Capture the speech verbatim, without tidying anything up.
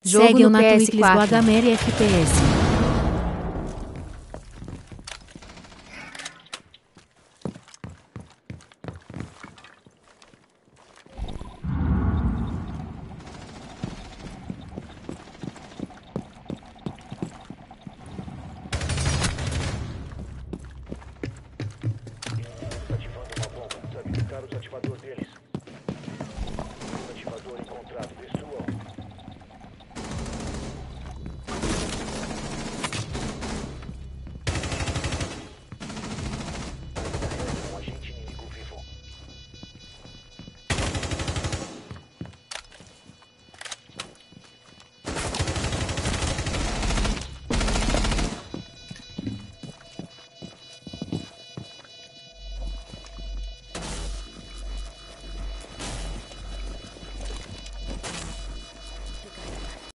Jogo Segue no o P S Natwiclis quatro. Guagamere F P S.